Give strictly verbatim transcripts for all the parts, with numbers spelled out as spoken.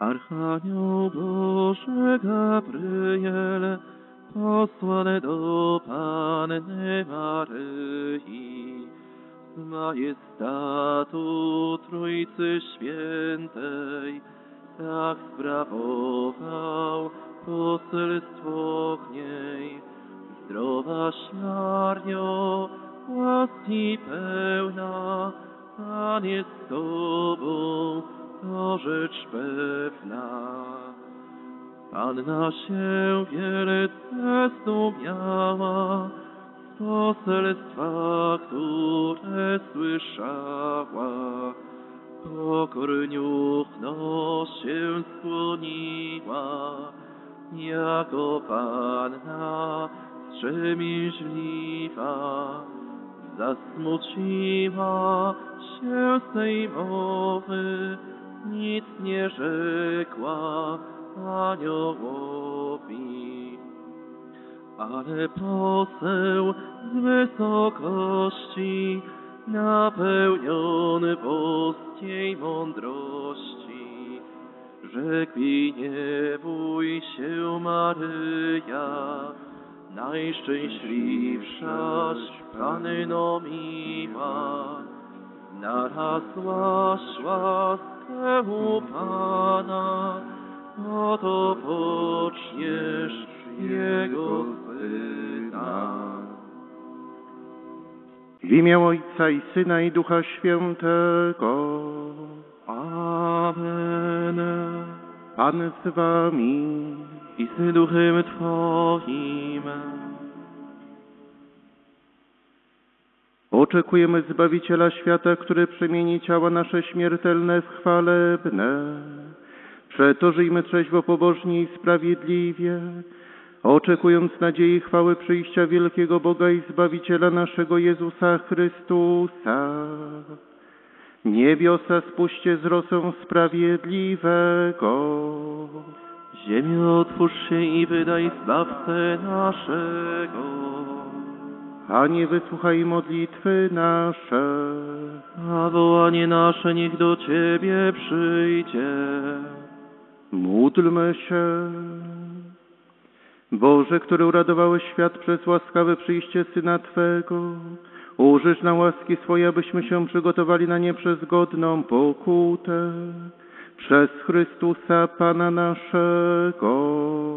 Archanioł Boży Gabriel, posłany do Panny Maryi, z majestatu Trójcy Świętej, tak sprawował poselstwo k niej. Zdrowaś Maryjo, łaski pełna, Pan jest z Tobą, to rzecz pewna. Panna się wielce zdumiała z poselstwa, które słyszała. Pokorniuchno się skłoniła, jako Panna wstrzemięźliwa. Zasmuciła się z tej mowy, nic nie rzekła aniołowi. Ale poseł z wysokości, napełniony boskiej mądrości, rzekł jej: nie bój się, Maryja, najszczęśliwszaś Panno miła, znalazłaś łaskę u Pana, oto poczniesz Jego Syna. W imię Ojca i Syna i Ducha Świętego. Amen. Pan z wami i z duchem Twoim. Oczekujemy Zbawiciela świata, który przemieni ciała nasze śmiertelne w chwalebne. Przeto żyjmy trzeźwo, pobożnie i sprawiedliwie, oczekując nadziei chwały przyjścia wielkiego Boga i Zbawiciela naszego Jezusa Chrystusa. Niebiosa spuśćcie z rosą sprawiedliwego. Ziemio, otwórz się i wydaj Zbawcę naszego. Panie, wysłuchaj modlitwy nasze. A wołanie nasze niech do Ciebie przyjdzie. Módlmy się. Boże, który uradowałeś świat przez łaskawe przyjście Syna Twego, użysz na łaski swoje, abyśmy się przygotowali na nie przez godną pokutę. Przez Chrystusa Pana naszego.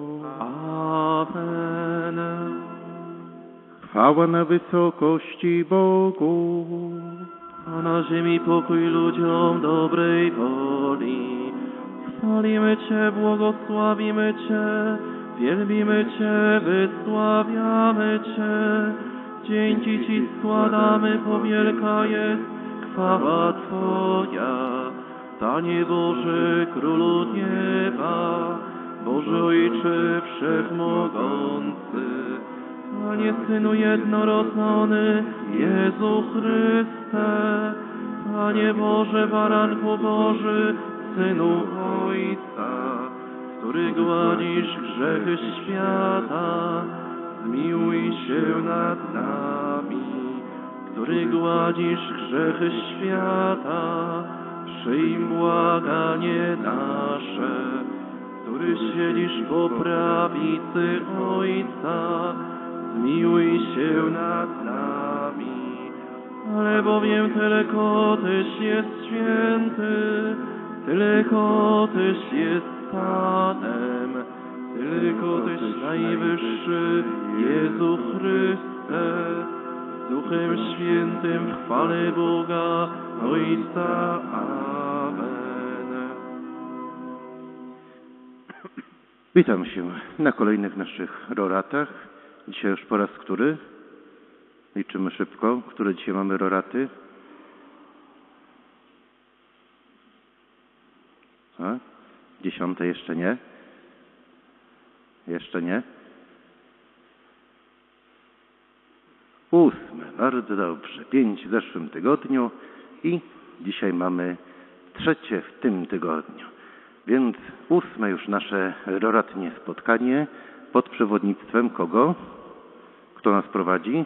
Amen. Chwała na wysokości Bogu, a na ziemi pokój ludziom dobrej woli. Chwalimy Cię, błogosławimy Cię, wielbimy Cię, wysławiamy Cię. Dzięki Ci składamy, bo wielka jest chwała Twoja. Panie Boże, Królu nieba, Boże Ojcze Wszechmogący, Panie Synu jednorodzony, Jezu Chryste, Panie Boże, Baranku Boży, Synu Ojca, który gładzisz grzechy świata, zmiłuj się nad nami. Który gładzisz grzechy świata, przyjm błaganie nasze. Który siedzisz po prawicy Ojca, zmiłuj się nad nami. Albowiem tylko Tyś jest święty, tylko Tyś jest Panem, tylko Tyś najwyższy, Jezu Chryste, z Duchem Świętym w chwale Boga Ojca. Amen. Witam się na kolejnych naszych roratach. Dzisiaj już po raz który? Liczymy szybko. Które dzisiaj mamy roraty? A? Dziesiąte jeszcze nie? Jeszcze nie? Ósme. Bardzo dobrze. Pięć w zeszłym tygodniu i dzisiaj mamy trzecie w tym tygodniu. Więc ósme już nasze roratnie spotkanie pod przewodnictwem kogo? Kto nas prowadzi?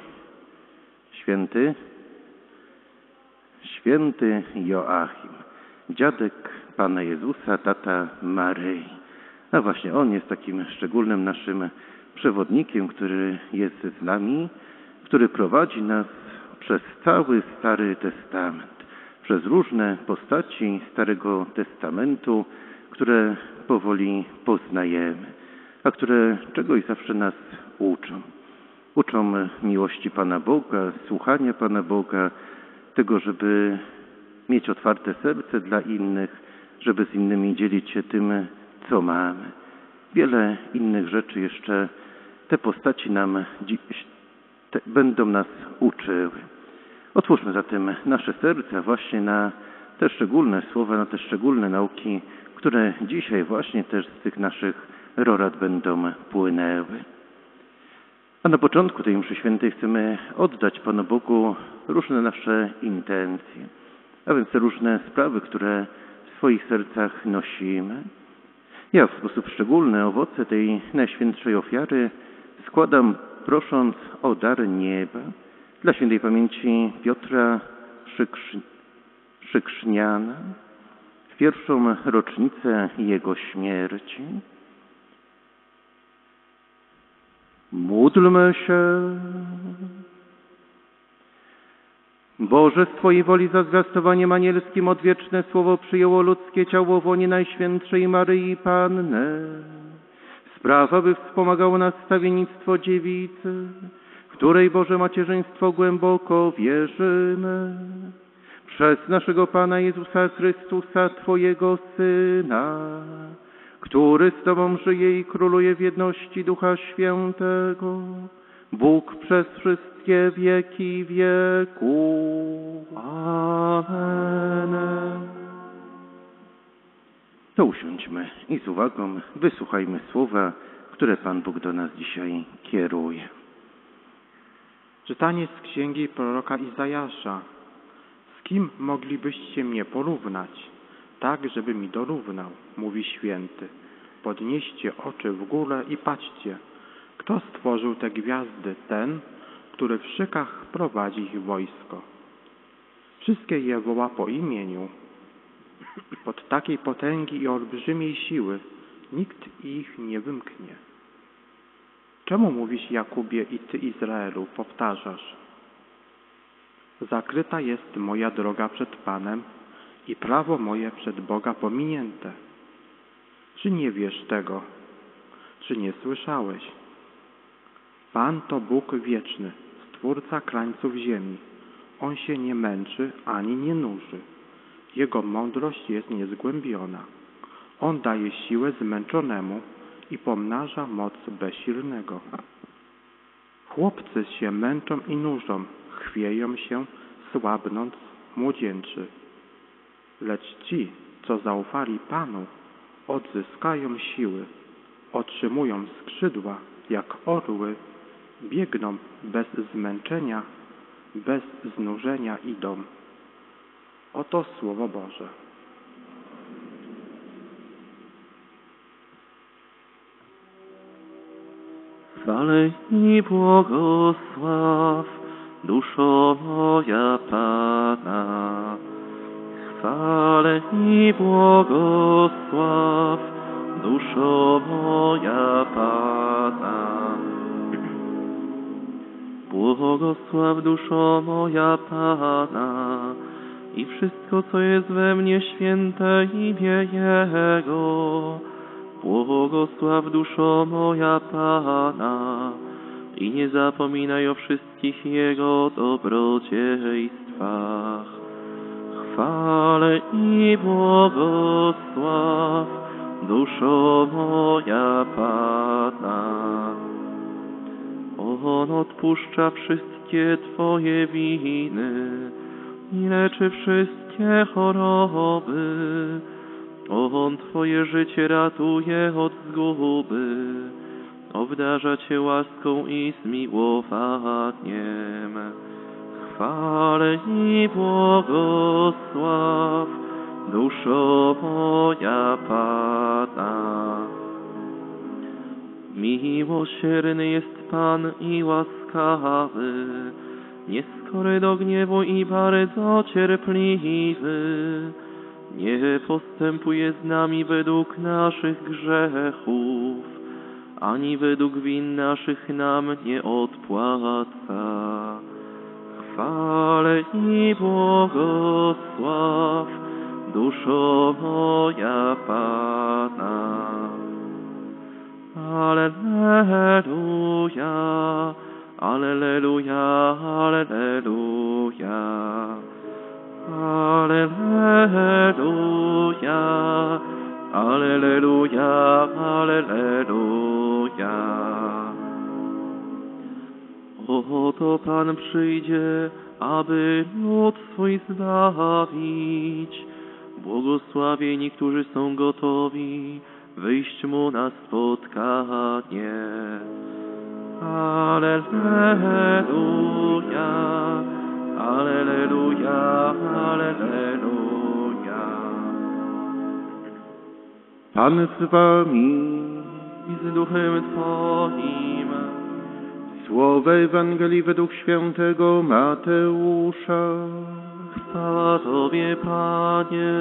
Święty? Święty Joachim, dziadek Pana Jezusa, tata Maryi. A właśnie On jest takim szczególnym naszym przewodnikiem, który jest z nami, który prowadzi nas przez cały Stary Testament, przez różne postaci Starego Testamentu, które powoli poznajemy, a które czegoś zawsze nas uczą. Uczą miłości Pana Boga, słuchania Pana Boga, tego, żeby mieć otwarte serce dla innych, żeby z innymi dzielić się tym, co mamy. Wiele innych rzeczy jeszcze te postaci nam dziś te, będą nas uczyły. Otwórzmy zatem nasze serca właśnie na te szczególne słowa, na te szczególne nauki, które dzisiaj właśnie też z tych naszych rorad będą płynęły. A na początku tej mszy świętej chcemy oddać Panu Bogu różne nasze intencje, a więc te różne sprawy, które w swoich sercach nosimy. Ja w sposób szczególny owoce tej najświętszej ofiary składam, prosząc o dar nieba dla świętej pamięci Piotra Szyksz... Szykszniana w pierwszą rocznicę jego śmierci. Módlmy się. Boże, z Twojej woli za zwiastowaniem anielskim odwieczne słowo przyjęło ludzkie ciało w łonie Najświętszej Maryi Panny. Sprawa, by wspomagało nas wstawiennictwo dziewicy, w której Boże macierzyństwo głęboko wierzymy. Przez naszego Pana Jezusa Chrystusa, Twojego Syna, który z Tobą żyje i króluje w jedności Ducha Świętego, Bóg przez wszystkie wieki wieków. Amen. To usiądźmy i z uwagą wysłuchajmy słowa, które Pan Bóg do nas dzisiaj kieruje. Czytanie z księgi proroka Izajasza. Z kim moglibyście mnie porównać, tak żeby mi dorównał, mówi święty. Podnieście oczy w górę i patrzcie, kto stworzył te gwiazdy, ten, który w szykach prowadzi ich wojsko. Wszystkie je woła po imieniu. Pod takiej potęgi i olbrzymiej siły nikt ich nie wymknie. Czemu mówisz, Jakubie, i ty, Izraelu, powtarzasz? Zakryta jest moja droga przed Panem i prawo moje przed Boga pominięte. Czy nie wiesz tego? Czy nie słyszałeś? Pan to Bóg wieczny, Stwórca krańców ziemi. On się nie męczy ani nie nuży. Jego mądrość jest niezgłębiona. On daje siłę zmęczonemu i pomnaża moc bezsilnego. Chłopcy się męczą i nużą, chwieją się, słabnąc, młodzieńczy. Lecz ci, co zaufali Panu, odzyskają siły, otrzymują skrzydła jak orły, biegną bez zmęczenia, bez znużenia idą. Oto Słowo Boże. Chwalę i błogosław, duszo moja Pana. Chwalę i błogosław, duszo moja Pana. Błogosław, duszo moja Pana, i wszystko, co jest we mnie, święte imię Jego. Błogosław, duszo moja Pana, i nie zapominaj o wszystkich Jego dobrodziejstwach. Chwalę i błogosław, duszo moja Pana. On odpuszcza wszystkie Twoje winy i leczy wszystkie choroby. On Twoje życie ratuje od zguby, obdarza Cię łaską i zmiłowaniem. Chwalę i błogosław, duszo moja Pana. Miłosierny jest Pan i łaskawy, nieskory do gniewu i bardzo cierpliwy. nie postępuje z nami według naszych grzechów, ani według win naszych nam nie odpłaca. Chwale i błogosław, duszo moja Pana. Alleluja, alleluja, alleluja. Alleluja, alleluja, alleluja. Oto Pan przyjdzie, aby lud swój zbawić. Błogosławieni, którzy są gotowi wyjść Mu na spotkanie. Alleluja, alleluja, alleluja. Pan z wami. I z duchem Twoim. Słowo Ewangelii według świętego Mateusza. Chwała Tobie, Panie.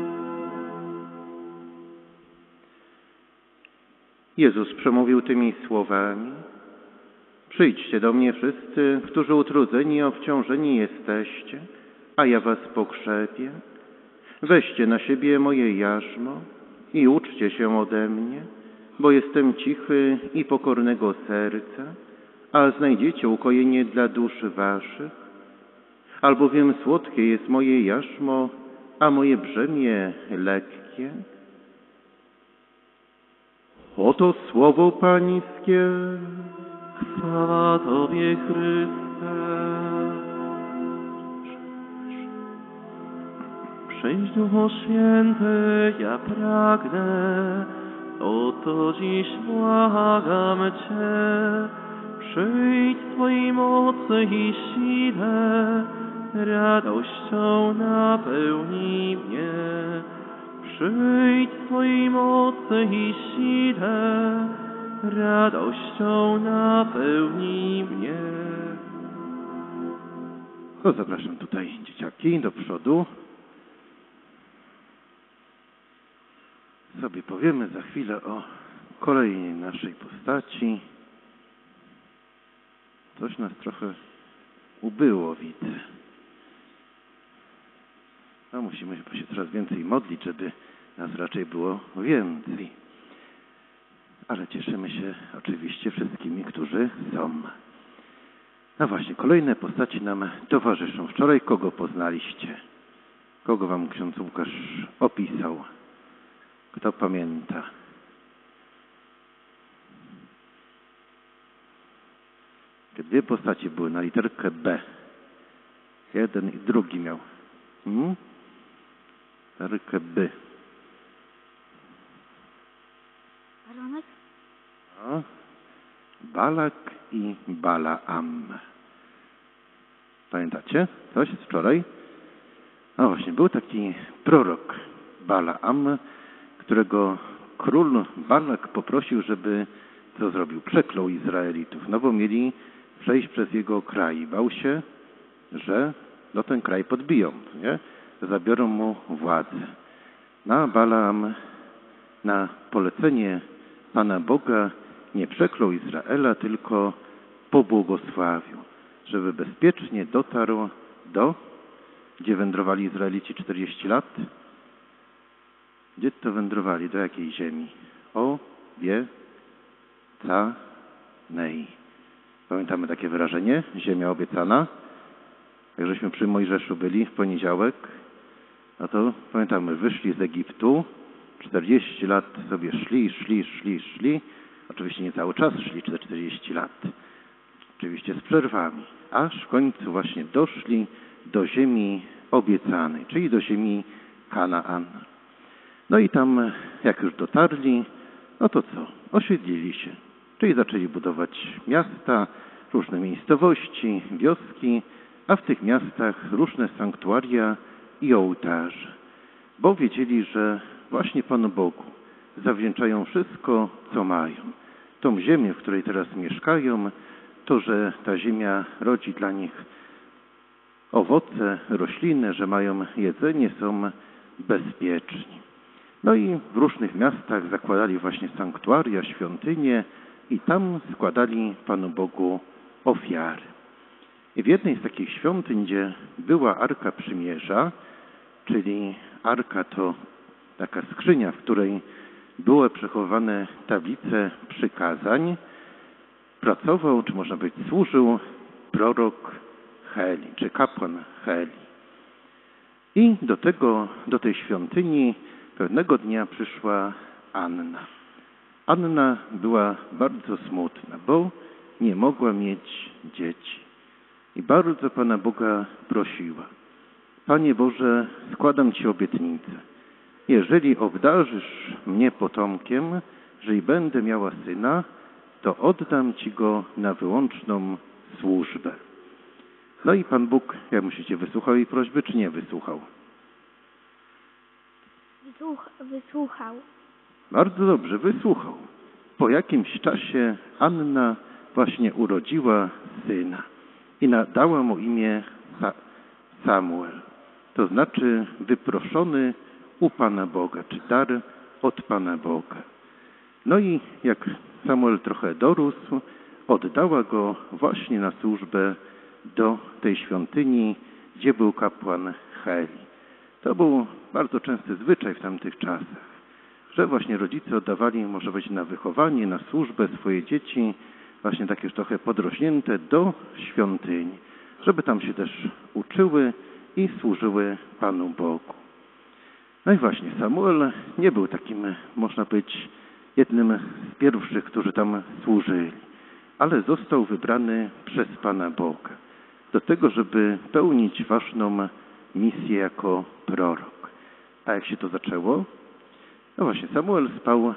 Jezus przemówił tymi słowami: Przyjdźcie do mnie wszyscy, którzy utrudzeni i obciążeni jesteście, a ja was pokrzepię. Weźcie na siebie moje jarzmo i uczcie się ode mnie, bo jestem cichy i pokornego serca, a znajdziecie ukojenie dla duszy waszych. Albowiem słodkie jest moje jarzmo, a moje brzemię lekkie. Oto słowo Pańskie. Chwała Tobie, Chryste. Przyjdź, Duchu Święty, ja pragnę, oto dziś błagam Cię. Przyjdź swojej mocy i sile, radością napełnij mnie. Przyjdź swojej mocy i sile, radością napełnij mnie. O, zapraszam tutaj dzieciaki do przodu. Sobie powiemy za chwilę o kolejnej naszej postaci. Coś nas trochę ubyło, widzę. No, musimy chyba się coraz więcej modlić, żeby nas raczej było więcej. Ale cieszymy się oczywiście wszystkimi, którzy są. No właśnie, kolejne postaci nam towarzyszą. Wczoraj kogo poznaliście? Kogo wam ksiądz Łukasz opisał? Kto pamięta? Te dwie postaci były na literkę B. Jeden i drugi miał. Hmm? Literkę B. Baronek? No. Balak i Balaam. Pamiętacie? Coś z wczoraj? No właśnie, był taki prorok Balaam, którego król Balak poprosił, żeby co zrobił? Przeklął Izraelitów, no bo mieli przejść przez jego kraj. Bał się, że no ten kraj podbiją, nie? Zabiorą mu władzę. No, Balaam na polecenie Pana Boga nie przeklął Izraela, tylko pobłogosławił, żeby bezpiecznie dotarł do, gdzie wędrowali Izraelici czterdzieści lat? Gdzie to wędrowali? Do jakiej ziemi? Obiecanej. Pamiętamy takie wyrażenie? Ziemia obiecana. Jak żeśmy przy Mojżeszu byli w poniedziałek, no to pamiętamy, wyszli z Egiptu, czterdzieści lat sobie szli, szli, szli, szli. Oczywiście nie cały czas szli, czterdzieści lat. Oczywiście z przerwami. Aż w końcu właśnie doszli do ziemi obiecanej, czyli do ziemi Kanaan. No i tam, jak już dotarli, no to co? Osiedlili się. Czyli zaczęli budować miasta, różne miejscowości, wioski, a w tych miastach różne sanktuaria i ołtarze. Bo wiedzieli, że właśnie Panu Bogu zawdzięczają wszystko, co mają. Tą ziemię, w której teraz mieszkają, to, że ta ziemia rodzi dla nich owoce, rośliny, że mają jedzenie, są bezpieczni. No i w różnych miastach zakładali właśnie sanktuaria, świątynie i tam składali Panu Bogu ofiary. I w jednej z takich świątyń, gdzie była Arka Przymierza, czyli Arka to taka skrzynia, w której były przechowywane tablice przykazań, pracował, czy można powiedzieć służył prorok Heli, czy kapłan Heli. I do tego, do tej świątyni pewnego dnia przyszła Anna. Anna była bardzo smutna, bo nie mogła mieć dzieci. I bardzo Pana Boga prosiła: Panie Boże, składam Ci obietnicę. Jeżeli obdarzysz mnie potomkiem, jeżeli będę miała syna, to oddam Ci go na wyłączną służbę. No i Pan Bóg, jak myślicie, wysłuchał jej prośby, czy nie wysłuchał? Wysłuch, wysłuchał. Bardzo dobrze, wysłuchał. Po jakimś czasie Anna właśnie urodziła syna i nadała mu imię Samuel. To znaczy wyproszony u Pana Boga, czy dar od Pana Boga. No i jak Samuel trochę dorósł, oddała go właśnie na służbę do tej świątyni, gdzie był kapłan Heli. To był bardzo częsty zwyczaj w tamtych czasach, że właśnie rodzice oddawali, może być na wychowanie, na służbę swoje dzieci, właśnie takie już trochę podrośnięte, do świątyni, żeby tam się też uczyły i służyły Panu Bogu. No i właśnie Samuel nie był takim, można powiedzieć, jednym z pierwszych, którzy tam służyli, ale został wybrany przez Pana Boga do tego, żeby pełnić ważną misję jako prorok. A jak się to zaczęło? No właśnie, Samuel spał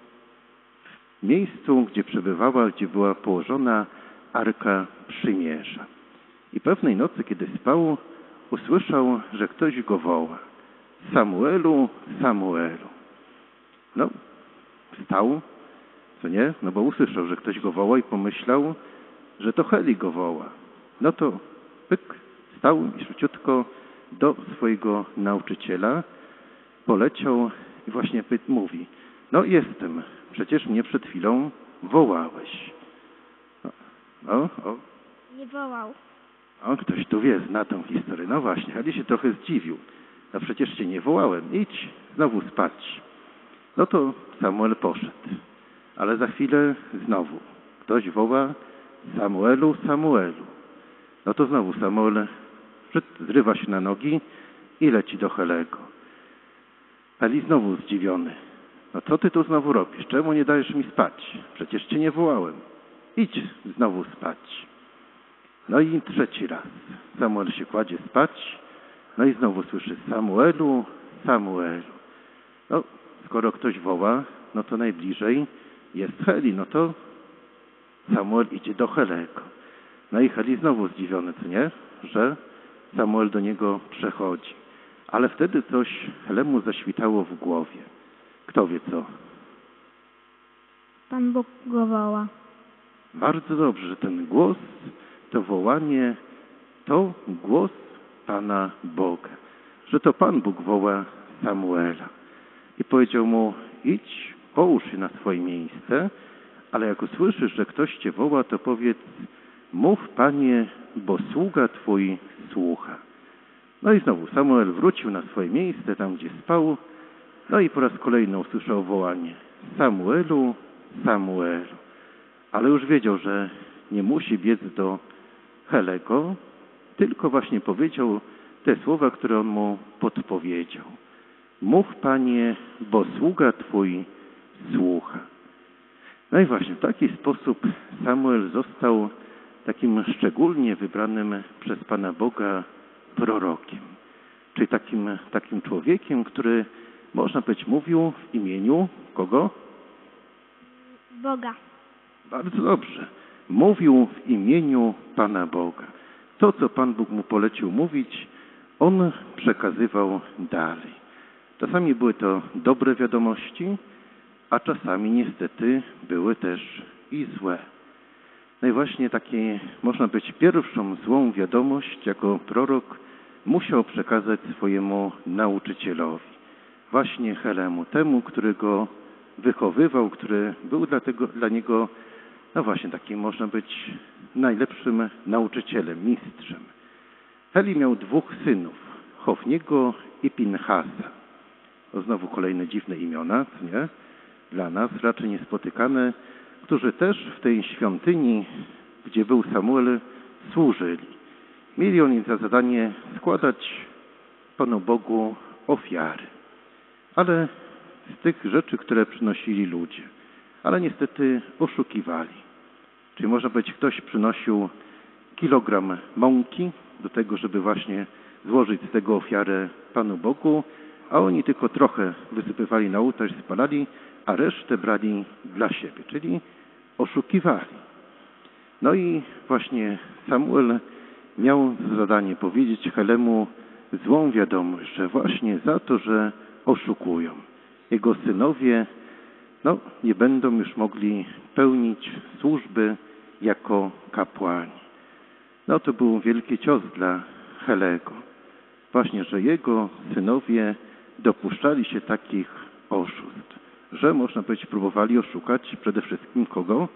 w miejscu, gdzie przebywała, gdzie była położona Arka Przymierza. I pewnej nocy, kiedy spał, usłyszał, że ktoś go woła: Samuelu, Samuelu. No, wstał, co nie? No bo usłyszał, że ktoś go woła i pomyślał, że to Heli go woła. No to pyk, wstał i szybciutko do swojego nauczyciela poleciał i właśnie pyt mówi: no jestem, przecież mnie przed chwilą wołałeś. No, no o. Nie wołał. O, ktoś tu wie, zna tą historię. No właśnie, Heli się trochę zdziwił. No przecież cię nie wołałem, idź znowu spać. No to Samuel poszedł. Ale za chwilę znowu ktoś woła: Samuelu, Samuelu. No to znowu Samuel zrywa się na nogi i leci do Helego. Heli znowu zdziwiony: no co ty tu znowu robisz? Czemu nie dajesz mi spać? Przecież cię nie wołałem. Idź znowu spać. No i trzeci raz Samuel się kładzie spać. No i znowu słyszy: Samuelu, Samuelu. No, skoro ktoś woła, no to najbliżej jest Heli. No to Samuel idzie do Helego. No i Heli znowu zdziwiony, co nie? Że Samuel do niego przechodzi. Ale wtedy coś Helemu zaświtało w głowie. Kto wie co? Pan Bóg go woła. Bardzo dobrze, że ten głos, to wołanie, to głos Pana Boga. Że to Pan Bóg woła Samuela. I powiedział mu: idź, połóż się na swoje miejsce, ale jak usłyszysz, że ktoś cię woła, to powiedz: mów, Panie, bo sługa Twój słucha. No i znowu Samuel wrócił na swoje miejsce, tam gdzie spał, no i po raz kolejny usłyszał wołanie: Samuelu, Samuelu. Ale już wiedział, że nie musi biec do Helego, tylko właśnie powiedział te słowa, które on mu podpowiedział: mów, Panie, bo sługa Twój słucha. No i właśnie w taki sposób Samuel został takim szczególnie wybranym przez Pana Boga prorokiem. Czyli takim, takim człowiekiem, który, można powiedzieć, mówił w imieniu kogo? Boga. Bardzo dobrze. Mówił w imieniu Pana Boga. To, co Pan Bóg mu polecił mówić, on przekazywał dalej. Czasami były to dobre wiadomości, a czasami niestety były też i złe. No i właśnie takie, można być, pierwszą złą wiadomość jako prorok musiał przekazać swojemu nauczycielowi, właśnie Helemu, temu, który go wychowywał, który był dla, tego, dla niego, no właśnie takim można być najlepszym nauczycielem, mistrzem. Heli miał dwóch synów, Hofniego i Pinchasa. To znowu kolejne dziwne imiona, nie? Dla nas raczej niespotykane, którzy też w tej świątyni, gdzie był Samuel, służyli. Mieli oni za zadanie składać Panu Bogu ofiary. Ale z tych rzeczy, które przynosili ludzie. Ale niestety oszukiwali. Czyli można powiedzieć, ktoś przynosił kilogram mąki do tego, żeby właśnie złożyć z tego ofiarę Panu Bogu, a oni tylko trochę wysypywali na ołtarz, spalali, a resztę brali dla siebie, czyli oszukiwali. No i właśnie Samuel miał zadanie powiedzieć Helemu złą wiadomość, że właśnie za to, że oszukują, jego synowie no, nie będą już mogli pełnić służby jako kapłani. No to był wielki cios dla Helego. Właśnie, że jego synowie dopuszczali się takich oszustw, że można powiedzieć próbowali oszukać przede wszystkim kogo?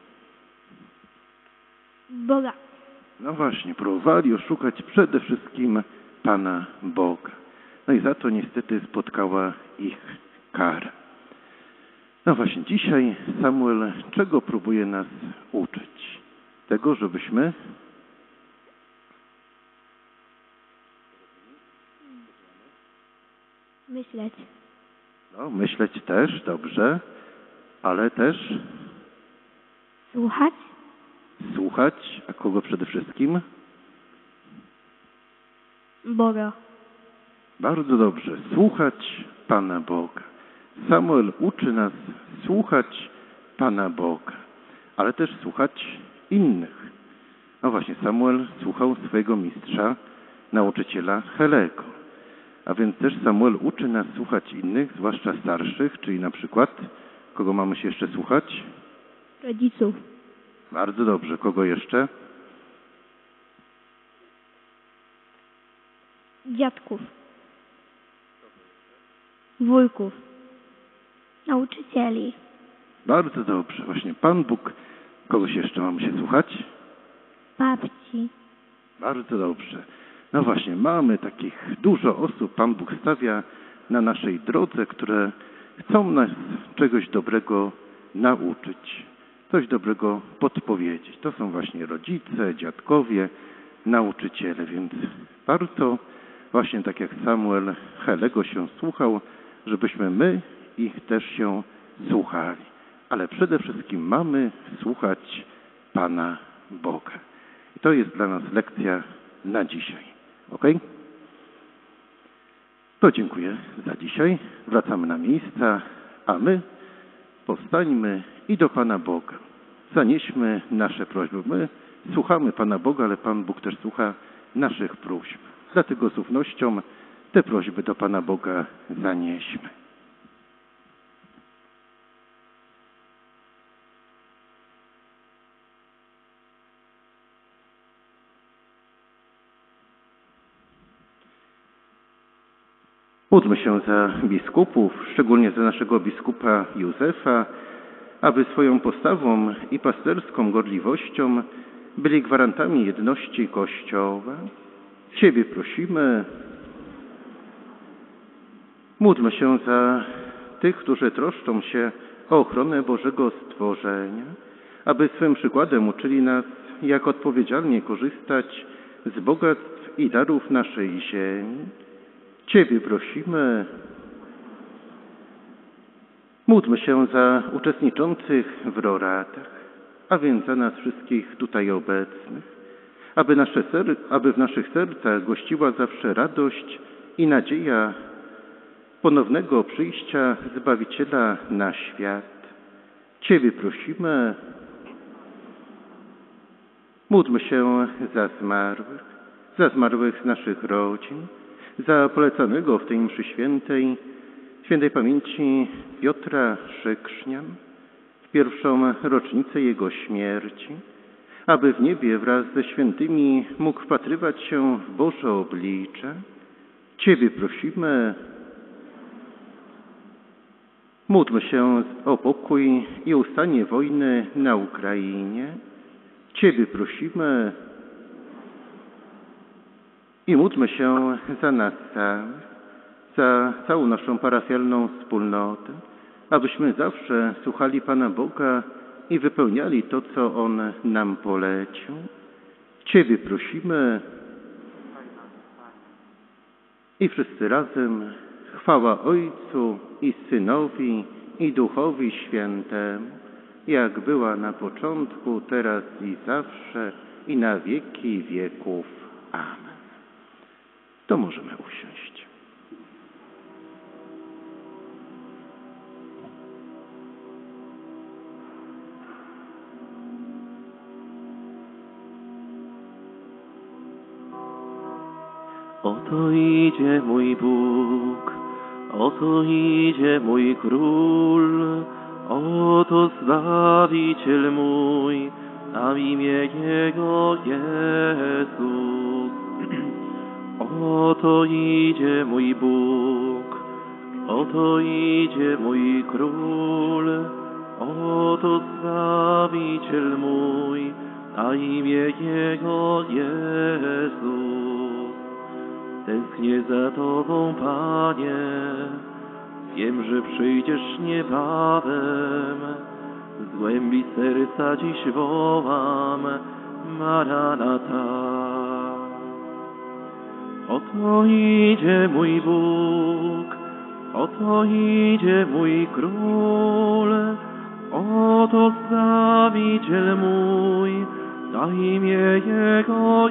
Boga. No właśnie, próbowali oszukać przede wszystkim Pana Boga. No i za to niestety spotkała ich kara. No właśnie, dzisiaj Samuel czego próbuje nas uczyć? Tego, żebyśmy Myśleć. no, myśleć też, dobrze, ale też Słuchać. słuchać, a kogo przede wszystkim? Boga. Bardzo dobrze, słuchać Pana Boga. Samuel uczy nas słuchać Pana Boga, ale też słuchać innych. No właśnie, Samuel słuchał swojego mistrza, nauczyciela Helego. A więc też Samuel uczy nas słuchać innych, zwłaszcza starszych, czyli na przykład, kogo mamy się jeszcze słuchać? Rodziców. Bardzo dobrze, kogo jeszcze? Dziadków. Wujków. Nauczycieli. Bardzo dobrze, właśnie Pan Bóg. Kogoś jeszcze mamy się słuchać? Babci. Bardzo dobrze. No właśnie, mamy takich dużo osób, Pan Bóg stawia na naszej drodze, które chcą nas czegoś dobrego nauczyć, coś dobrego podpowiedzieć. To są właśnie rodzice, dziadkowie, nauczyciele, więc warto właśnie tak jak Samuel Helego się słuchał, żebyśmy my ich też się słuchali. Ale przede wszystkim mamy słuchać Pana Boga. I to jest dla nas lekcja na dzisiaj. Ok? To dziękuję za dzisiaj. Wracamy na miejsca, a my powstańmy i do Pana Boga. Zanieśmy nasze prośby. My słuchamy Pana Boga, ale Pan Bóg też słucha naszych próśb. Dlatego z ufnością te prośby do Pana Boga zanieśmy. Módlmy się za biskupów, szczególnie za naszego biskupa Józefa, aby swoją postawą i pasterską gorliwością byli gwarantami jedności Kościoła. Ciebie prosimy. Módlmy się za tych, którzy troszczą się o ochronę Bożego stworzenia, aby swym przykładem uczyli nas, jak odpowiedzialnie korzystać z bogactw i darów naszej ziemi. Ciebie prosimy. Módlmy się za uczestniczących w roratach, a więc za nas wszystkich tutaj obecnych, aby, nasze ser- aby w naszych sercach gościła zawsze radość i nadzieja ponownego przyjścia Zbawiciela na świat. Ciebie prosimy. Módlmy się za zmarłych, za zmarłych z naszych rodzin, za polecanego w tej mszy świętej, świętej pamięci Piotra Szykrznian, w pierwszą rocznicę jego śmierci, aby w niebie wraz ze świętymi mógł wpatrywać się w Boże oblicze. Ciebie prosimy. Módlmy się o pokój i ustanie wojny na Ukrainie. Ciebie prosimy. I módlmy się za nas samych, za całą naszą parafialną wspólnotę, abyśmy zawsze słuchali Pana Boga i wypełniali to, co On nam polecił. Ciebie prosimy. I wszyscy razem chwała Ojcu i Synowi i Duchowi Świętemu, jak była na początku, teraz i zawsze, i na wieki wieków. Amen. To możemy usiąść. Oto idzie mój Bóg, oto idzie mój Król, oto Zbawiciel mój, a imię Jego Jezus. Oto idzie mój Bóg, oto idzie mój Król, oto Zbawiciel mój, a imię Jego Jezus. Tęsknię za Tobą, Panie, wiem, że przyjdziesz niebawem. Z głębi serca dziś wołam, Maranata. Oto idzie mój Bóg, oto idzie mój Król, oto Zbawiciel mój, na imię Jego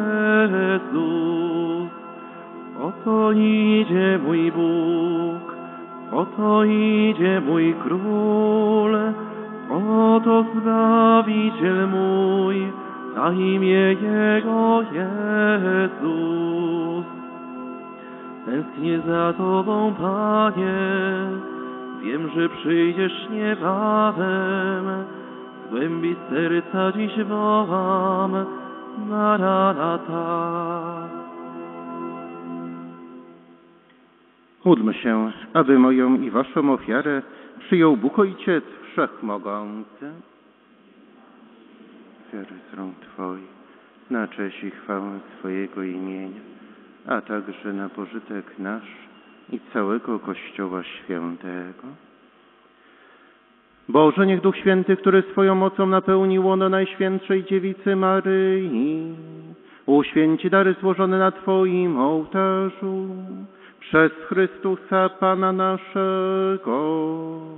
Jezus. Oto idzie mój Bóg, oto idzie mój Król, oto Zbawiciel mój, na imię Jego Jezus. Tęsknię za Tobą, Panie, wiem, że przyjdziesz niebawem. Z głębi serca dziś wołam, Maranata. Módlmy się, aby moją i waszą ofiarę przyjął Bóg Ojciec Wszechmogący. Ofiary z rąk Twoich, na cześć i chwałę swojego imienia, a także na pożytek nasz i całego Kościoła Świętego. Boże, niech Duch Święty, który swoją mocą napełnił łono Najświętszej Dziewicy Maryi, uświęci dary złożone na Twoim ołtarzu, przez Chrystusa Pana naszego.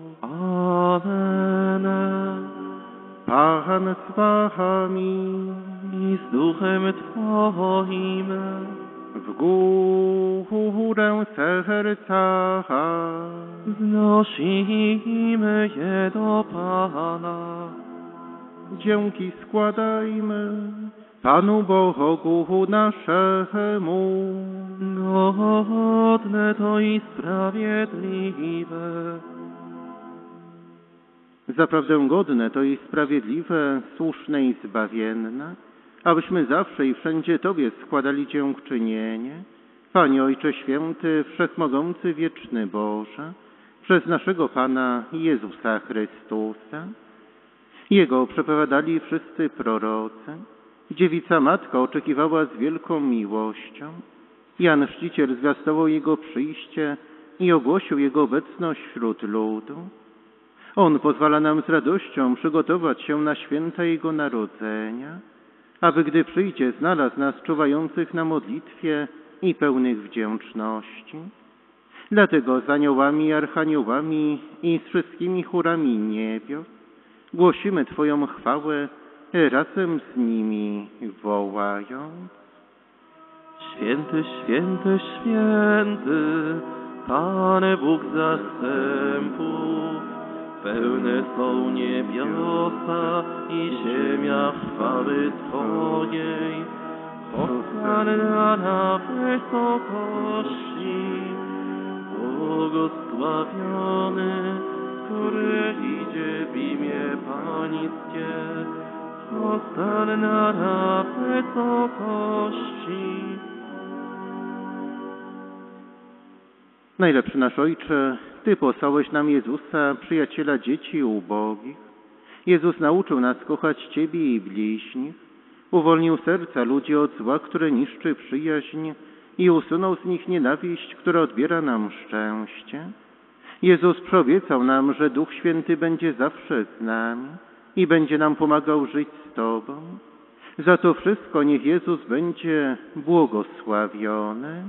Amen. Pan z wami I z duchem Twoim. w górę serca Wznosimy je do Pana. dzięki składajmy Panu Bogu naszemu. Godne to i sprawiedliwe. Zaprawdę godne to i sprawiedliwe, słuszne i zbawienne, abyśmy zawsze i wszędzie Tobie składali dziękczynienie, Panie Ojcze Święty, Wszechmogący, Wieczny Boże, przez naszego Pana Jezusa Chrystusa. Jego przepowiadali wszyscy prorocy. Dziewica Matka oczekiwała z wielką miłością. Jan Chrzciciel zwiastował Jego przyjście i ogłosił Jego obecność wśród ludu. On pozwala nam z radością przygotować się na święta Jego narodzenia, aby gdy przyjdzie, znalazł nas czuwających na modlitwie i pełnych wdzięczności. Dlatego z aniołami i archaniołami i z wszystkimi chórami niebios głosimy Twoją chwałę razem z nimi wołając. Święty, święty, święty, Pan Bóg zastępów, pełne są niebiosa i ziemia chwały Twojej. Hossanna na wysokości, błogosławiony, który idzie w imię Pańskie. Ostalna na wysokości. Najlepszy nasz Ojcze, Ty posłałeś nam Jezusa, przyjaciela dzieci ubogich. Jezus nauczył nas kochać Ciebie i bliźnich, uwolnił serca ludzi od zła, które niszczy przyjaźń i usunął z nich nienawiść, która odbiera nam szczęście. Jezus przyobiecał nam, że Duch Święty będzie zawsze z nami i będzie nam pomagał żyć z Tobą. Za to wszystko niech Jezus będzie błogosławiony.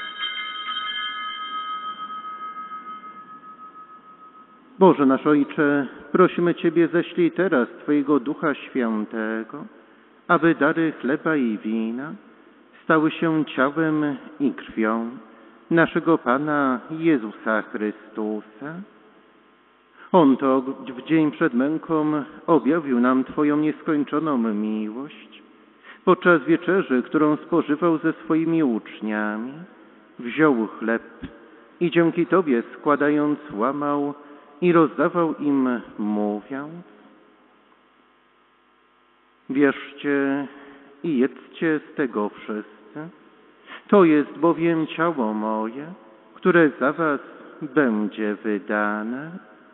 Boże nasz Ojcze, prosimy Ciebie, ześlij teraz Twojego Ducha Świętego, aby dary chleba i wina stały się ciałem i krwią naszego Pana Jezusa Chrystusa. On to w dzień przed męką objawił nam Twoją nieskończoną miłość. Podczas wieczerzy, którą spożywał ze swoimi uczniami, wziął chleb i dzięki Tobie składając łamał i rozdawał im, mówiąc: bierzcie i jedzcie z tego wszyscy. To jest bowiem ciało moje, które za was będzie wydane.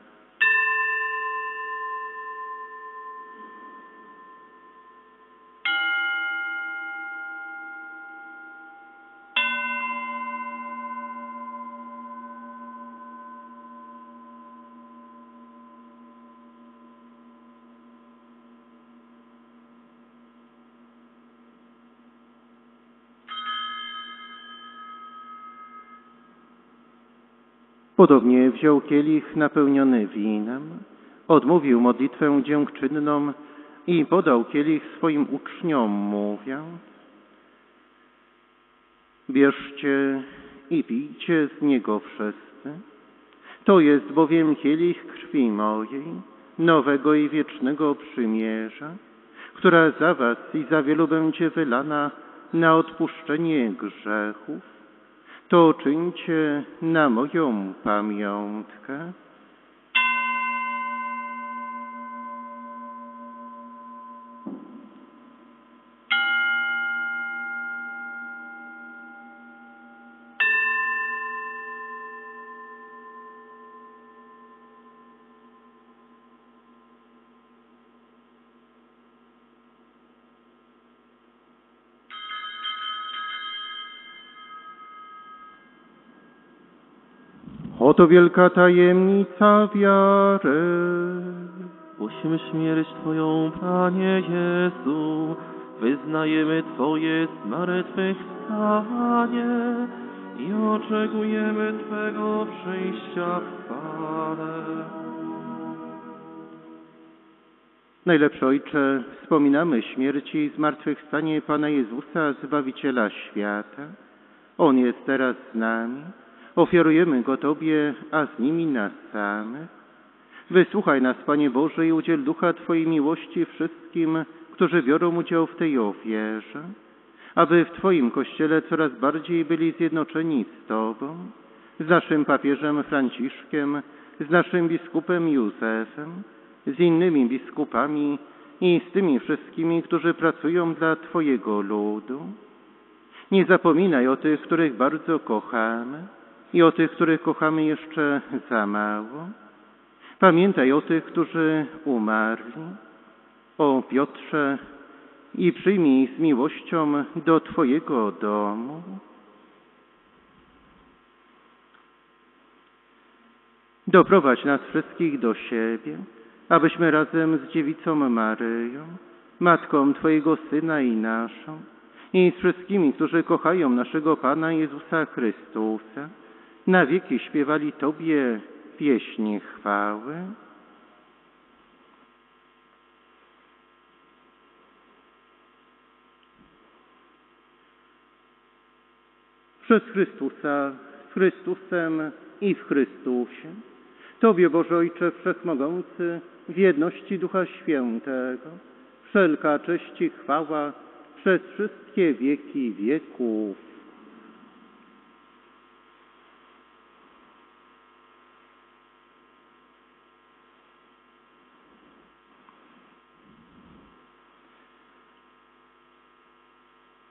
Podobnie wziął kielich napełniony winem, odmówił modlitwę dziękczynną i podał kielich swoim uczniom, mówiąc: bierzcie i pijcie z niego wszyscy. To jest bowiem kielich krwi mojej, nowego i wiecznego przymierza, która za was i za wielu będzie wylana na odpuszczenie grzechów. To czyńcie na moją pamiątkę. Oto wielka tajemnica wiary. Głosimy śmierć Twoją, Panie Jezu, wyznajemy Twoje zmartwychwstanie i oczekujemy Twego przyjścia w chwale. Najlepszy Ojcze, wspominamy śmierć i zmartwychwstanie Pana Jezusa, Zbawiciela świata. On jest teraz z nami. Ofiarujemy Go Tobie, a z nimi nas samych. Wysłuchaj nas, Panie Boże, i udziel ducha Twojej miłości wszystkim, którzy biorą udział w tej ofierze, aby w Twoim Kościele coraz bardziej byli zjednoczeni z Tobą, z naszym papieżem Franciszkiem, z naszym biskupem Józefem, z innymi biskupami i z tymi wszystkimi, którzy pracują dla Twojego ludu. Nie zapominaj o tych, których bardzo kochamy, i o tych, których kochamy jeszcze za mało. Pamiętaj o tych, którzy umarli, o Piotrze, i przyjmij z miłością do Twojego domu. Doprowadź nas wszystkich do siebie, abyśmy razem z Dziewicą Maryją, Matką Twojego Syna i naszą, i z wszystkimi, którzy kochają naszego Pana Jezusa Chrystusa, na wieki śpiewali Tobie pieśni chwały. Przez Chrystusa, z Chrystusem i w Chrystusie. Tobie, Boże Ojcze Wszechmogący, w jedności Ducha Świętego, wszelka cześć i chwała przez wszystkie wieki wieków.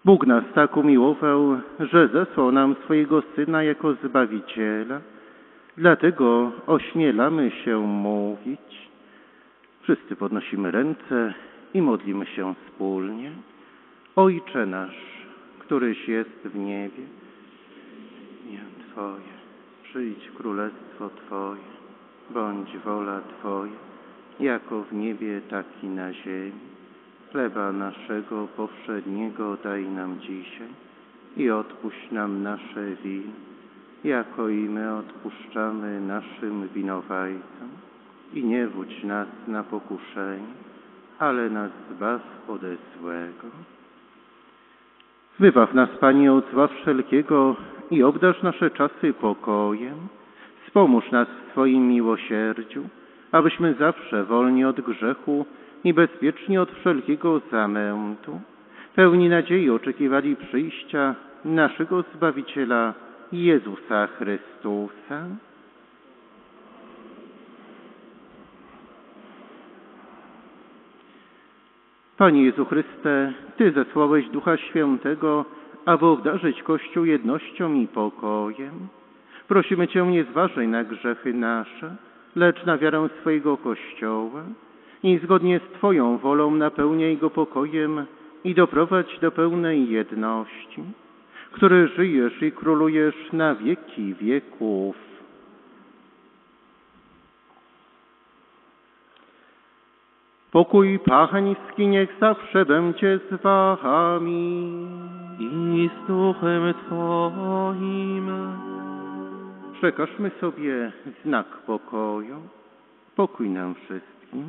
Bóg nas tak umiłował, że zesłał nam swojego Syna jako Zbawiciela. Dlatego ośmielamy się mówić. Wszyscy podnosimy ręce i modlimy się wspólnie. Ojcze nasz, któryś jest w niebie, imię Twoje, przyjdź królestwo Twoje, bądź wola Twoja, jako w niebie, tak i na ziemi. Chleba naszego powszedniego daj nam dzisiaj i odpuść nam nasze winy, jako i my odpuszczamy naszym winowajcom. I nie wódź nas na pokuszenie, ale nas zbaw ode złego. Wybaw nas, Panie, od zła wszelkiego i obdarz nasze czasy pokojem. Wspomóż nas w Twoim miłosierdziu, abyśmy zawsze wolni od grzechu i bezpieczni od wszelkiego zamętu, pełni nadziei oczekiwali przyjścia naszego Zbawiciela Jezusa Chrystusa. Panie Jezu Chryste, Ty zesłałeś Ducha Świętego, aby obdarzyć Kościół jednością i pokojem. Prosimy Cię, nie zważaj na grzechy nasze, lecz na wiarę swojego Kościoła i zgodnie z Twoją wolą napełniaj go pokojem i doprowadź do pełnej jedności, który żyjesz i królujesz na wieki wieków. Pokój Pański niech zawsze będzie z wami. I z duchem Twoim. Przekażmy sobie znak pokoju. Pokój nam wszystkim.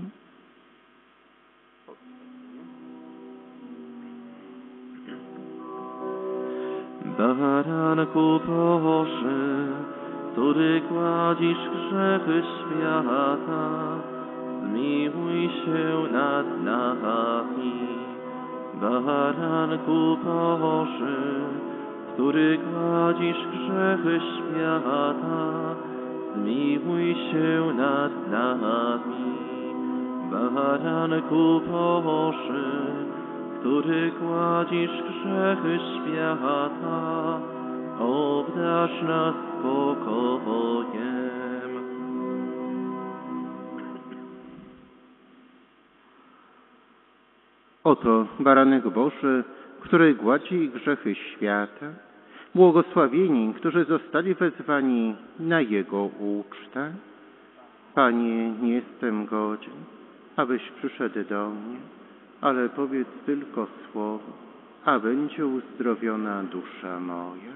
Baranku Boży, który gładzisz grzechy świata, zmiłuj się nad nami. Baranku Boży, który gładzisz grzechy świata, zmiłuj się nad nami. Baranku Boży, który gładzisz grzechy świata, obdarz nas spokojem. Oto baranek Boży, który gładzi grzechy świata. Błogosławieni, którzy zostali wezwani na Jego ucztę. Panie, nie jestem godzien, abyś przyszedł do mnie, ale powiedz tylko słowo, a będzie uzdrowiona dusza moja.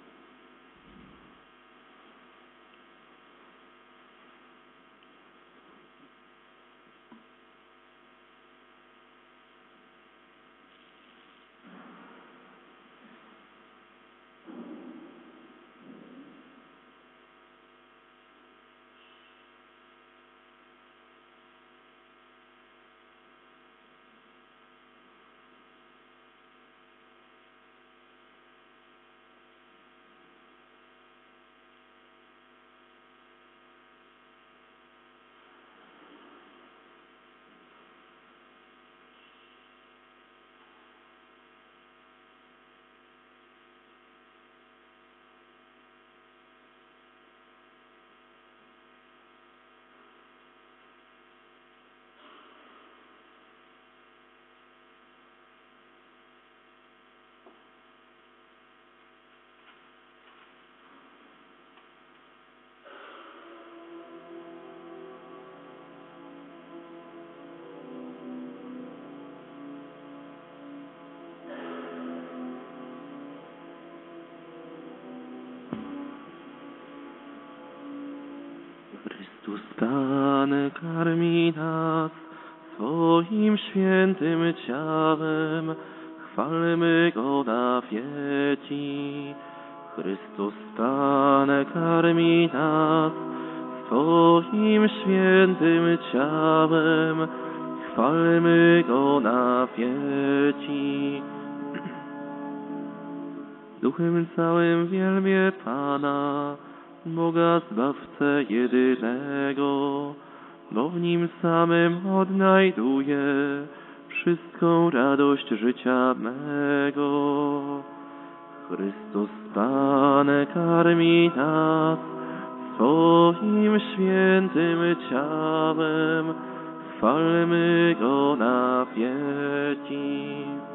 Chrystus Pan karmi nas swoim świętym ciałem, chwalmy Go na wieki. Chrystus Pan karmi nas swoim świętym ciałem, chwalmy Go na wieki. Duchem całym wielbię Pana, Boga Zbawcę jedynego, bo w Nim samym odnajduje wszystką radość życia mego. Chrystus Pan karmi nas swoim świętym ciałem, chwalmy Go na wieki.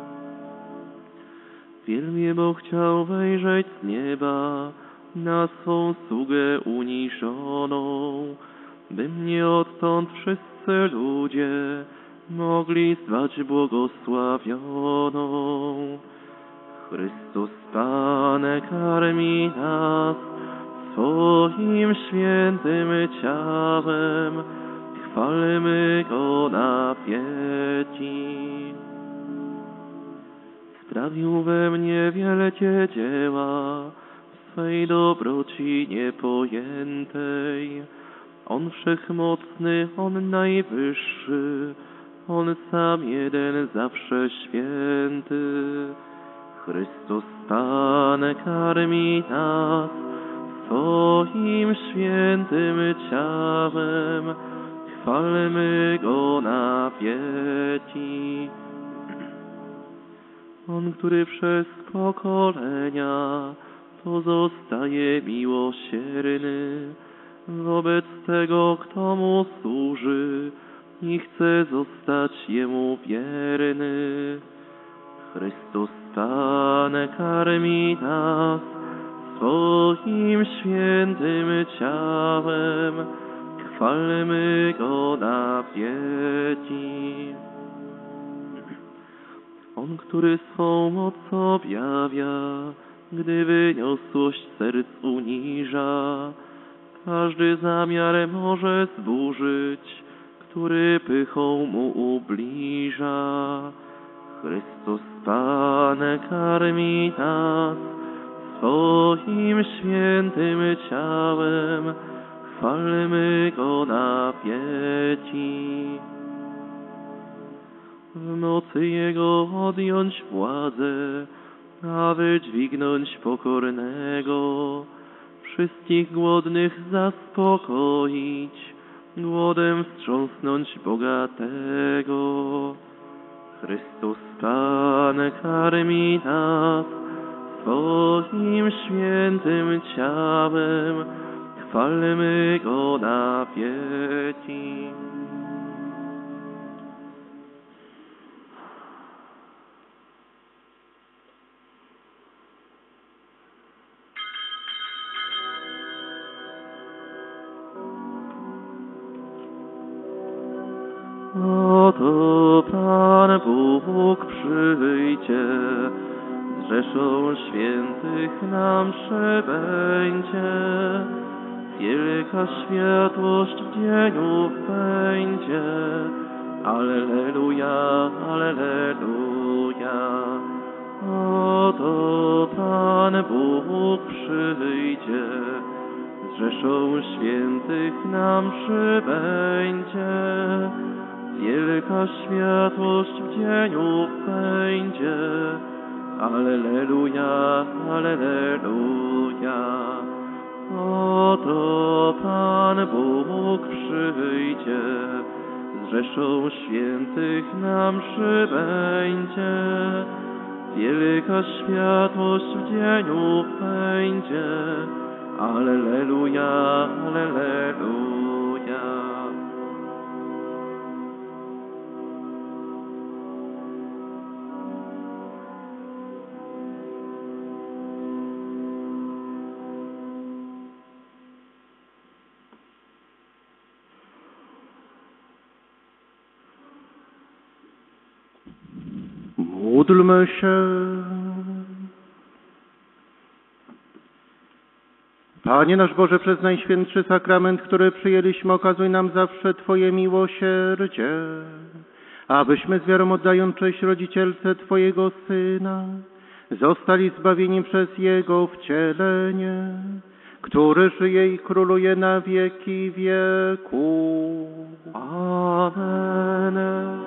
Wielbie bo chciał wejrzeć z nieba na swą sługę uniżoną, by mnie odtąd wszyscy ludzie mogli zwać błogosławioną. Chrystus Pan karmi nas swoim świętym ciałem, chwalmy Go na wieki. Sprawił we mnie wielkie dzieła, w swej dobroci niepojętej. On wszechmocny, On najwyższy, On sam jeden zawsze święty. Chrystus Pan karmi nas swoim świętym ciałem, chwalmy Go na wieki. On, który przez pokolenia pozostaje miłosierny wobec tego, kto Mu służy i chce zostać Jemu wierny. Chrystus Pan karmi nas swoim świętym ciałem, chwalmy Go na wieki. On, który swą moc objawia, gdy wyniosłość serc uniża, każdy zamiar może zburzyć, który pychą Mu ubliża. Chrystus Pan karmi nas swoim świętym ciałem, chwalmy Go na wieki. W mocy Jego odjąć władzę, a wydźwignąć pokornego, wszystkich głodnych zaspokoić, głodem wstrząsnąć bogatego. Chrystus Pan karmi nas swoim świętym ciałem, chwalmy Go na wieki. Oto Pan Bóg przyjdzie, z rzeszą świętych nam przybędzie. Wielka światłość w dzieniu będzie. Alleluja, alleluja. Oto Pan Bóg przyjdzie, z rzeszą świętych nam przybędzie. Wielka światłość w dzieniu będzie. Alleluja, alleluja. Oto Pan Bóg przyjdzie, z rzeszą świętych nam przybędzie. Wielka światłość w dzieniu będzie. Alleluja, alleluja. Módlmy się. Panie nasz Boże, przez Najświętszy Sakrament, który przyjęliśmy, okazuj nam zawsze Twoje miłosierdzie, abyśmy z wiarą oddając cześć rodzicielce Twojego Syna, zostali zbawieni przez Jego wcielenie, który żyje i króluje na wieki wieku. Amen.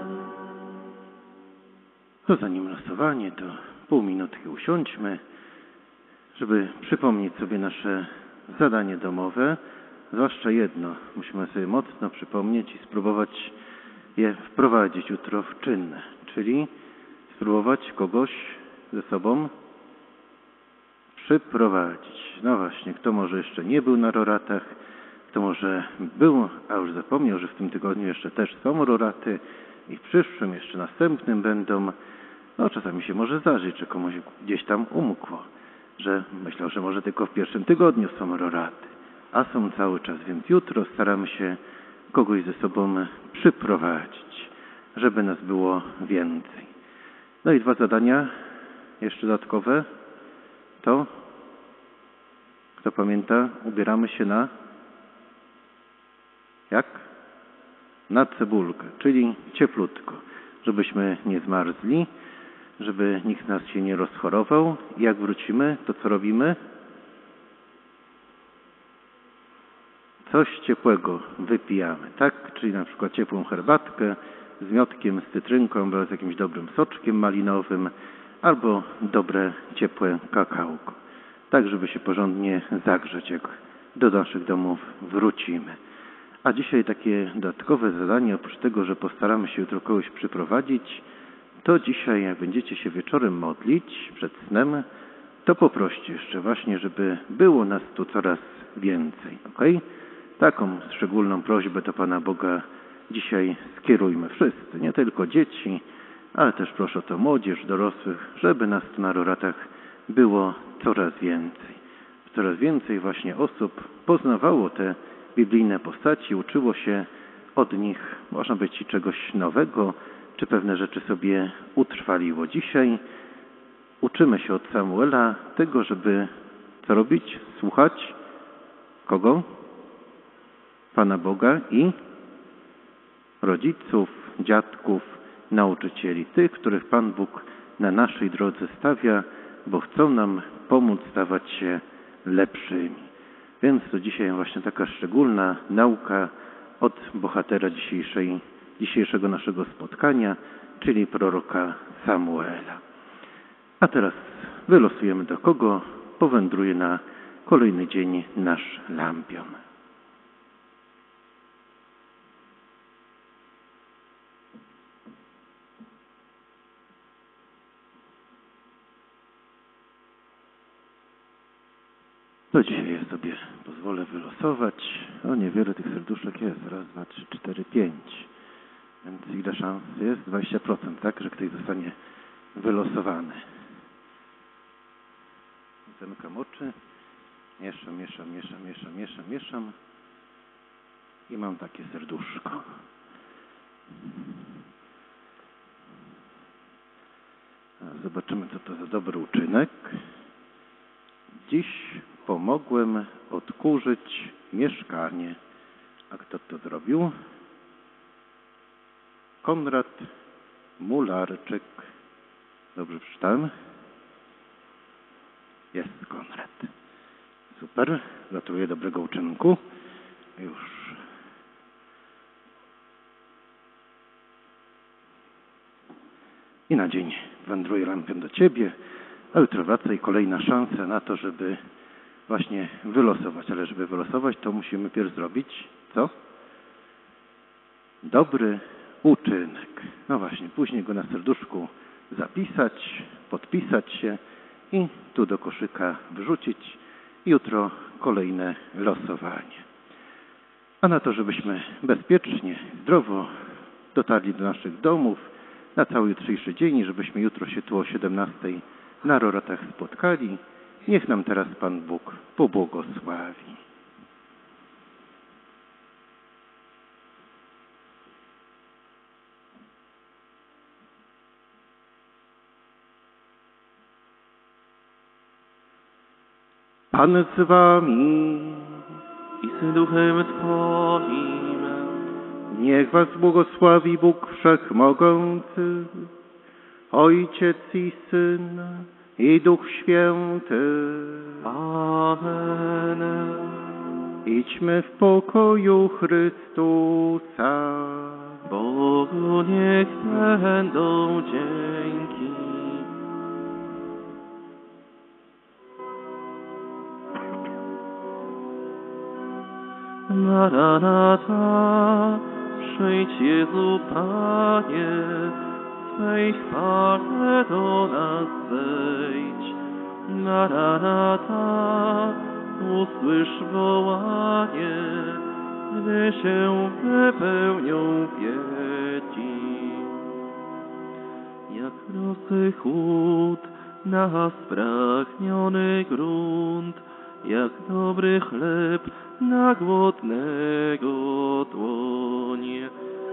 To zanim losowanie, to pół minutki usiądźmy, żeby przypomnieć sobie nasze zadanie domowe. Zwłaszcza jedno musimy sobie mocno przypomnieć i spróbować je wprowadzić jutro w czyn, czyli spróbować kogoś ze sobą przyprowadzić. No właśnie, kto może jeszcze nie był na roratach, kto może był, a już zapomniał, że w tym tygodniu jeszcze też są roraty i w przyszłym, jeszcze następnym będą. No czasami się może zdarzyć, że komuś gdzieś tam umkło, że myślał, że może tylko w pierwszym tygodniu są roraty, a są cały czas, więc jutro staramy się kogoś ze sobą przyprowadzić, żeby nas było więcej. No i dwa zadania jeszcze dodatkowe to, kto pamięta, ubieramy się na jak? Na cebulkę, czyli cieplutko, żebyśmy nie zmarzli, żeby nikt z nas się nie rozchorował. I jak wrócimy, to co robimy? Coś ciepłego wypijamy, tak? Czyli na przykład ciepłą herbatkę z miodkiem, z cytrynką, albo z jakimś dobrym soczkiem malinowym, albo dobre, ciepłe kakałko. Tak, żeby się porządnie zagrzeć, jak do naszych domów wrócimy. A dzisiaj takie dodatkowe zadanie, oprócz tego, że postaramy się jutro kogoś przyprowadzić, to dzisiaj, jak będziecie się wieczorem modlić przed snem, to poproście jeszcze właśnie, żeby było nas tu coraz więcej. Ok? Taką szczególną prośbę do Pana Boga dzisiaj skierujmy wszyscy, nie tylko dzieci, ale też proszę o to młodzież, dorosłych, żeby nas tu na roratach było coraz więcej. Coraz więcej właśnie osób poznawało te biblijne postaci, uczyło się od nich, można być i czegoś nowego, czy pewne rzeczy sobie utrwaliło. Dzisiaj uczymy się od Samuela tego, żeby co robić? Słuchać kogo? Pana Boga i rodziców, dziadków, nauczycieli, tych, których Pan Bóg na naszej drodze stawia, bo chcą nam pomóc stawać się lepszymi. Więc to dzisiaj właśnie taka szczególna nauka od bohatera dzisiejszej, dzisiejszego naszego spotkania, czyli proroka Samuela. A teraz wylosujemy, do kogo powędruje na kolejny dzień nasz lampion. To dzisiaj ja sobie pozwolę wylosować. O, niewiele tych serduszek jest. Raz, dwa, trzy, cztery, pięć. Więc ile szans jest? dwadzieścia procent, tak? Że ktoś zostanie wylosowany. Zamykam oczy. Mieszam, mieszam, mieszam, mieszam, mieszam, mieszam. I mam takie serduszko. Zobaczymy, co to za dobry uczynek. Dziś pomogłem odkurzyć mieszkanie. A kto to zrobił? Konrad Mularczyk. Dobrze przeczytałem? Jest Konrad. Super. Gratuluję dobrego uczynku. Już. I na dzień wędruję lampion do Ciebie, a jutro wraca i kolejna szansa na to, żeby właśnie wylosować. Ale żeby wylosować, to musimy pierw zrobić co? Dobry uczynek. No właśnie, później go na serduszku zapisać, podpisać się i tu do koszyka wrzucić. Jutro kolejne losowanie. A na to, żebyśmy bezpiecznie, zdrowo dotarli do naszych domów na cały jutrzejszy dzień i żebyśmy jutro się tu o siedemnastej na roratach spotkali, niech nam teraz Pan Bóg pobłogosławi. Pan z wami i z duchem Twoim. Niech was błogosławi Bóg Wszechmogący, Ojciec i Syn i Duch Święty. Amen. Idźmy w pokoju Chrystusa. Bogu niech będą dzięki. Maranata, przyjdź Jezu Panie, Twej chwale do nas zejdź. Maranata, usłysz wołanie, gdy się wypełnią wieki. Jak rosy chłód na spragniony grunt, jak dobry chleb na głodnego dłonie.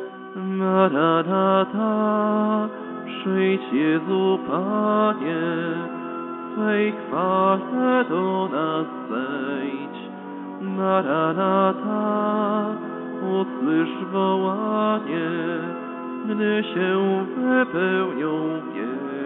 Maranata, przyjdź Jezu Panie, w Twej chwale do nas zejdź. Maranata, usłysz wołanie, gdy się wypełnią wieki.